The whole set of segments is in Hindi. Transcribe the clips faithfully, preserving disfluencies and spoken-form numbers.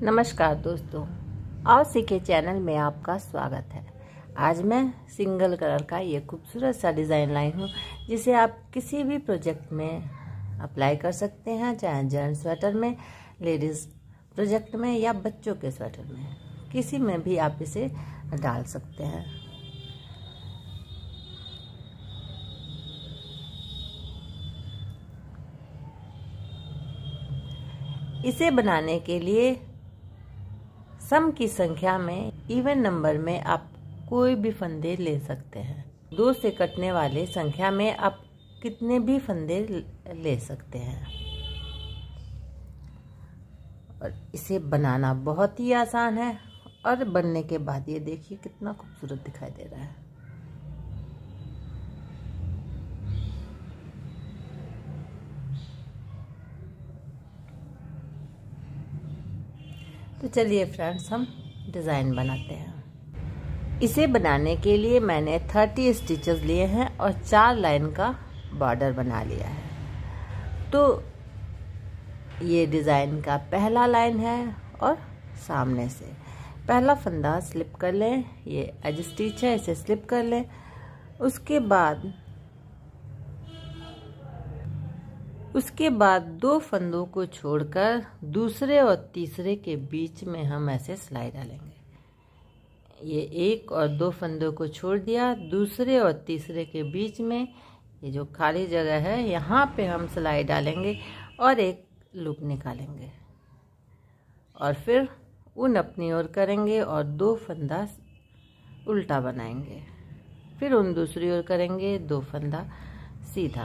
नमस्कार दोस्तों, आओ सीखे चैनल में आपका स्वागत है। आज मैं सिंगल कलर का ये खूबसूरत सा डिज़ाइन लाई हूँ, जिसे आप किसी भी प्रोजेक्ट में अप्लाई कर सकते हैं, चाहे जेंट्स स्वेटर में, लेडीज़ प्रोजेक्ट में या बच्चों के स्वेटर में, किसी में भी आप इसे डाल सकते हैं। इसे बनाने के लिए सम की संख्या में, इवन नंबर में आप कोई भी फंदे ले सकते हैं। दो से कटने वाले संख्या में आप कितने भी फंदे ले सकते हैं। और इसे बनाना बहुत ही आसान है और बनने के बाद ये देखिए कितना खूबसूरत दिखाई दे रहा है। तो चलिए फ्रेंड्स, हम डिज़ाइन बनाते हैं। इसे बनाने के लिए मैंने तीस स्टिचेस लिए हैं और चार लाइन का बॉर्डर बना लिया है। तो ये डिज़ाइन का पहला लाइन है और सामने से पहला फंदा स्लिप कर लें। ये एज स्टिच है, इसे स्लिप कर लें। उसके बाद उसके बाद दो फंदों को छोड़कर दूसरे और तीसरे के बीच में हम ऐसे सिलाई डालेंगे। ये एक और दो फंदों को छोड़ दिया, दूसरे और तीसरे के बीच में ये जो खाली जगह है यहाँ पे हम सिलाई डालेंगे और एक लूप निकालेंगे और फिर ऊन अपनी ओर करेंगे और दो फंदा उल्टा बनाएंगे। फिर ऊन दूसरी ओर करेंगे, दो फंदा सीधा,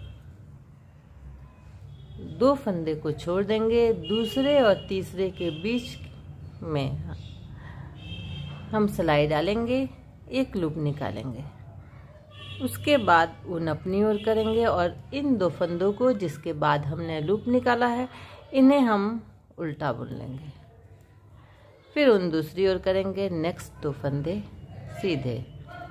दो फंदे को छोड़ देंगे, दूसरे और तीसरे के बीच में हम सिलाई डालेंगे, एक लूप निकालेंगे। उसके बाद ऊन अपनी ओर करेंगे और इन दो फंदों को, जिसके बाद हमने लूप निकाला है, इन्हें हम उल्टा बुन लेंगे। फिर ऊन दूसरी ओर करेंगे, नेक्स्ट दो फंदे सीधे,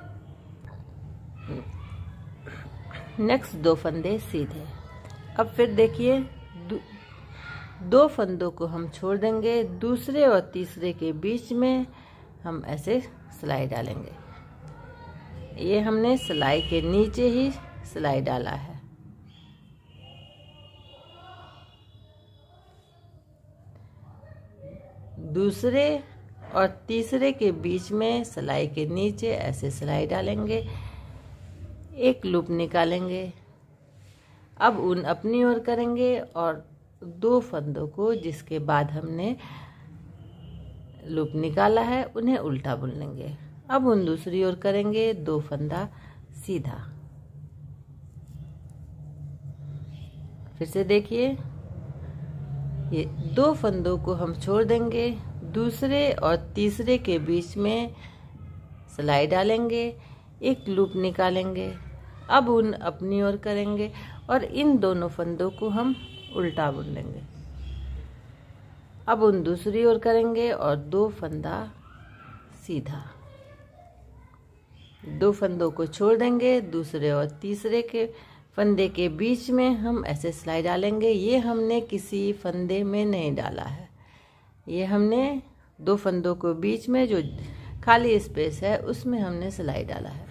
नेक्स्ट दो फंदे सीधे। अब फिर देखिए दो, दो फंदों को हम छोड़ देंगे, दूसरे और तीसरे के बीच में हम ऐसे सिलाई डालेंगे। ये हमने सिलाई के नीचे ही सिलाई डाला है। दूसरे और तीसरे के बीच में सिलाई के नीचे ऐसे सिलाई डालेंगे, एक लूप निकालेंगे। अब ऊन अपनी ओर करेंगे और दो फंदों को, जिसके बाद हमने लूप निकाला है, उन्हें उल्टा बुन लेंगे। अब ऊन दूसरी ओर करेंगे, दो फंदा सीधा। फिर से देखिए, ये दो फंदों को हम छोड़ देंगे, दूसरे और तीसरे के बीच में सिलाई डालेंगे, एक लूप निकालेंगे। अब ऊन अपनी ओर करेंगे और इन दोनों फंदों को हम उल्टा बुन लेंगे। अब ऊन दूसरी ओर करेंगे और दो फंदा सीधा, दो फंदों को छोड़ देंगे, दूसरे और तीसरे के फंदे के बीच में हम ऐसे सिलाई डालेंगे। ये हमने किसी फंदे में नहीं डाला है, ये हमने दो फंदों को बीच में जो खाली स्पेस है उसमें हमने सिलाई डाला है।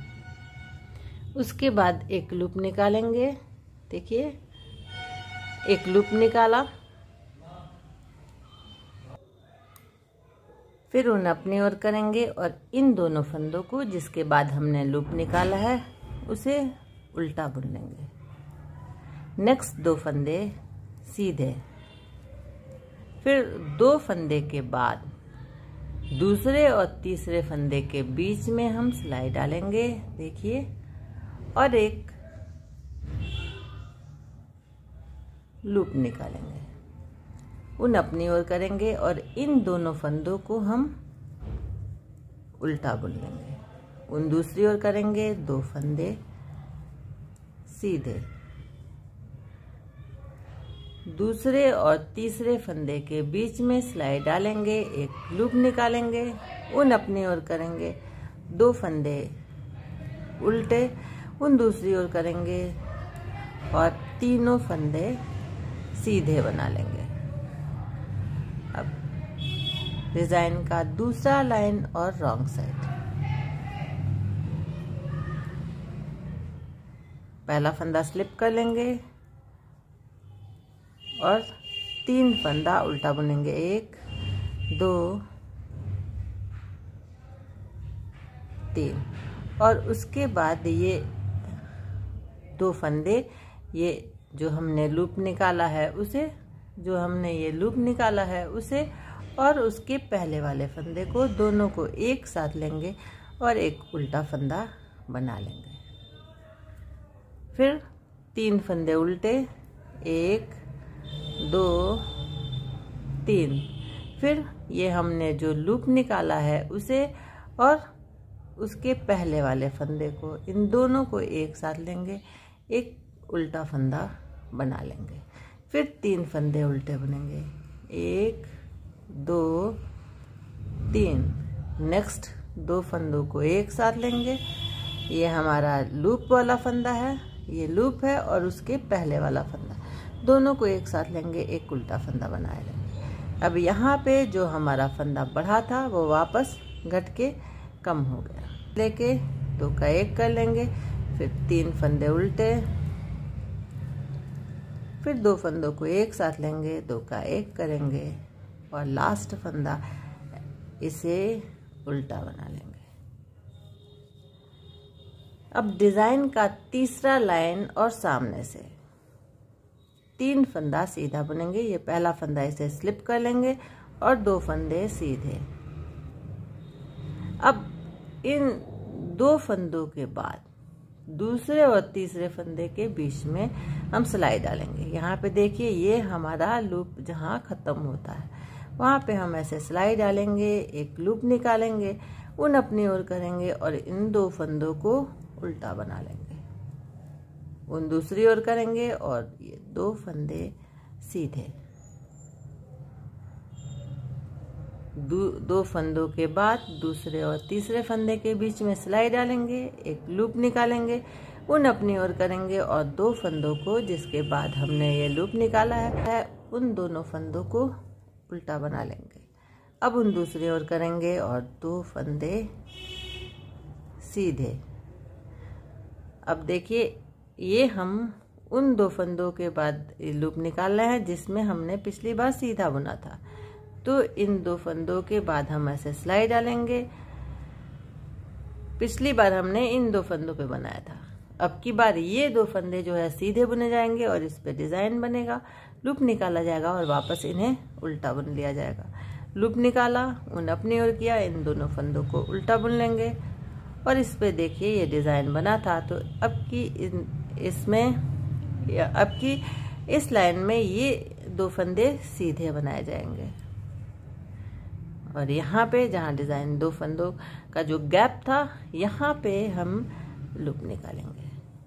उसके बाद एक लूप निकालेंगे। देखिए, एक लूप निकाला, फिर ऊन अपनी ओर करेंगे और इन दोनों फंदों को, जिसके बाद हमने लूप निकाला है, उसे उल्टा बुन लेंगे। नेक्स्ट दो फंदे सीधे, फिर दो फंदे के बाद दूसरे और तीसरे फंदे के बीच में हम सिलाई डालेंगे। देखिए, और एक लूप निकालेंगे, ऊन अपनी ओर करेंगे और इन दोनों फंदों को हम उल्टा बुन लेंगे। ऊन दूसरी ओर करेंगे, दो फंदे सीधे, दूसरे और तीसरे फंदे के बीच में सिलाई डालेंगे, एक लूप निकालेंगे। ऊन अपनी ओर करेंगे, दो फंदे उल्टे, ऊन दूसरी ओर करेंगे और तीनों फंदे सीधे बना लेंगे। अब डिजाइन का दूसरा लाइन और रॉन्ग साइड। पहला फंदा स्लिप कर लेंगे और तीन फंदा उल्टा बुनेंगे, एक दो तीन, और उसके बाद ये दो फंदे, ये जो हमने लूप निकाला है उसे जो हमने ये लूप निकाला है उसे और उसके पहले वाले फंदे को, दोनों को एक साथ लेंगे और एक उल्टा फंदा बना लेंगे। फिर तीन फंदे उल्टे, एक दो तीन, फिर ये हमने जो लूप निकाला है उसे और उसके पहले वाले फंदे को, इन दोनों को एक साथ लेंगे, एक उल्टा फंदा बना लेंगे। फिर तीन फंदे उल्टे बनेंगे, एक दो तीन। नेक्स्ट दो फंदों को एक साथ लेंगे, ये हमारा लूप वाला फंदा है, ये लूप है और उसके पहले वाला फंदा, दोनों को एक साथ लेंगे, एक उल्टा फंदा बनाए लेंगे। अब यहाँ पे जो हमारा फंदा बढ़ा था वो वापस घट के कम हो गया, लेके दो का एक कर लेंगे, फिर तीन फंदे उल्टे, फिर दो फंदों को एक साथ लेंगे, दो का एक करेंगे और लास्ट फंदा इसे उल्टा बना लेंगे। अब डिजाइन का तीसरा लाइन और सामने से तीन फंदा सीधा बुनेंगे, ये पहला फंदा इसे स्लिप कर लेंगे और दो फंदे सीधे। अब इन दो फंदों के बाद दूसरे और तीसरे फंदे के बीच में हम सिलाई डालेंगे। यहाँ पे देखिए ये हमारा लूप जहाँ खत्म होता है वहाँ पे हम ऐसे सिलाई डालेंगे, एक लूप निकालेंगे, उन अपनी ओर करेंगे और इन दो फंदों को उल्टा बना लेंगे, उन दूसरी ओर करेंगे और ये दो फंदे सीधे। दो, दो फंदों के बाद दूसरे और तीसरे फंदे के बीच में सिलाई डालेंगे, एक लूप निकालेंगे, उन अपनी ओर करेंगे और दो फंदों को जिसके बाद हमने ये लूप निकाला है उन दोनों फंदों को उल्टा बना लेंगे। अब उन दूसरी ओर करेंगे और दो फंदे सीधे। अब देखिए ये हम उन दो फंदों के बाद लूप निकालना है जिसमें हमने पिछली बार सीधा बुना था, तो इन दो फंदों के बाद हम ऐसे सिलाई डालेंगे। पिछली बार हमने इन दो फंदों पे बनाया था, अब की बार ये दो फंदे जो है सीधे बुने जाएंगे और इस पे डिजाइन बनेगा, लूप निकाला जाएगा और वापस इन्हें उल्टा बुन लिया जाएगा। लूप निकाला, उन अपनी ओर किया, इन दोनों फंदों को उल्टा बुन लेंगे और इस पे देखिए ये डिजाइन बना था। तो अब की इसमें अब की इस लाइन में ये दो फंदे सीधे बनाए जाएंगे और यहाँ पे जहाँ डिजाइन दो फंदों का जो गैप था यहाँ पे हम लूप निकालेंगे।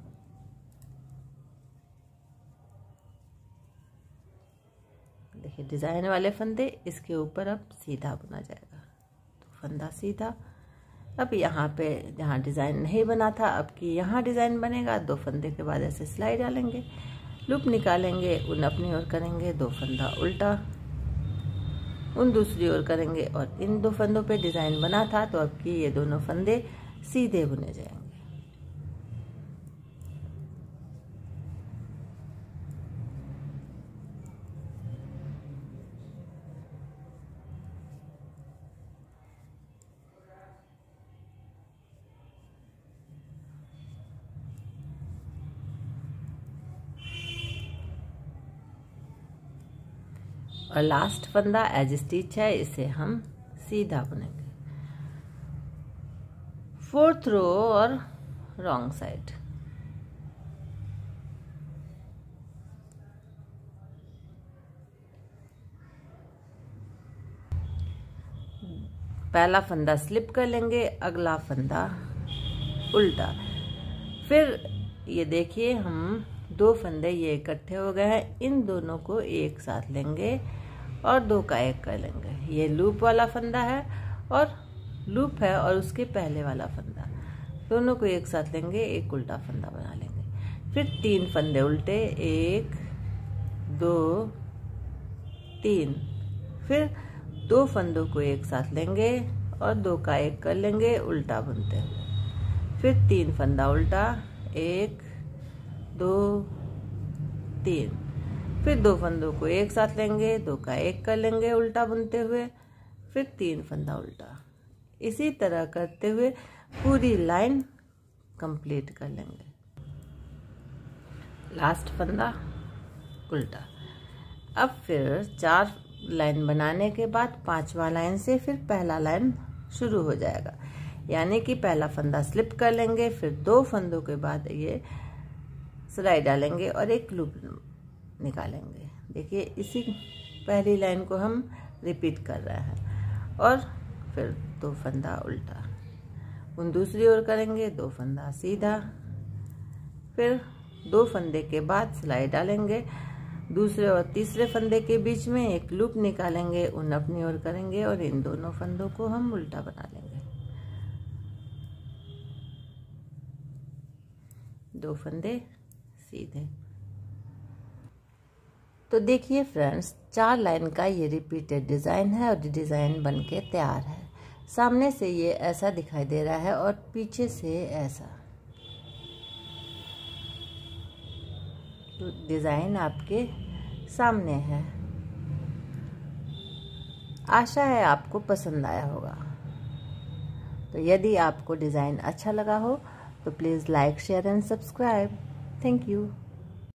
देखिए डिजाइन वाले फंदे इसके ऊपर अब सीधा बुना जाएगा, तो फंदा सीधा। अब यहाँ पे जहाँ डिजाइन नहीं बना था अब की यहाँ डिजाइन बनेगा, दो फंदे के बाद ऐसे सिलाई डालेंगे, लूप निकालेंगे, उन अपनी ओर करेंगे, दो फंदा उल्टा, उन दूसरी ओर करेंगे और इन दो फंदों पे डिजाइन बना था, तो अब की ये दोनों फंदे सीधे बुने जाएंगे। और लास्ट फंदा एज स्टिच है, इसे हम सीधा बुनेंगे। फोर्थ रो और रॉन्ग साइड। पहला फंदा स्लिप कर लेंगे, अगला फंदा उल्टा। फिर ये देखिए हम दो फंदे ये इकट्ठे हो गए हैं, इन दोनों को एक साथ लेंगे और दो का एक कर लेंगे। ये लूप वाला फंदा है और लूप है और उसके पहले वाला फंदा, दोनों को एक साथ लेंगे, एक उल्टा फंदा बना लेंगे। फिर तीन फंदे उल्टे, एक दो तीन, फिर दो फंदों को एक साथ लेंगे और दो का एक कर लेंगे उल्टा बुनते हुए। फिर तीन फंदा उल्टा, एक दो तीन। फिर दो फंदों को एक साथ लेंगे, दो का एक कर लेंगे उल्टा बुनते हुए, फिर तीन फंदा उल्टा। इसी तरह करते हुए पूरी लाइन कंप्लीट कर लेंगे। लास्ट फंदा उल्टा। अब फिर चार लाइन बनाने के बाद पांचवा लाइन से फिर पहला लाइन शुरू हो जाएगा, यानी कि पहला फंदा स्लिप कर लेंगे, फिर दो फंदों के बाद ये सिलाई डालेंगे और एक लूप निकालेंगे। देखिए इसी पहली लाइन को हम रिपीट कर रहे हैं। और फिर दो फंदा उल्टा, उन दूसरी ओर करेंगे, दो फंदा सीधा, फिर दो फंदे के बाद सिलाई डालेंगे, दूसरे और तीसरे फंदे के बीच में एक लूप निकालेंगे, उन अपनी ओर करेंगे और इन दोनों फंदों को हम उल्टा बना लेंगे। दो फंदे सीधे। तो देखिए फ्रेंड्स, चार लाइन का ये रिपीटेड डिज़ाइन है और डिज़ाइन बनके तैयार है। सामने से ये ऐसा दिखाई दे रहा है और पीछे से ऐसा। तो डिज़ाइन आपके सामने है। आशा है आपको पसंद आया होगा। तो यदि आपको डिज़ाइन अच्छा लगा हो तो please like, share and subscribe. Thank you.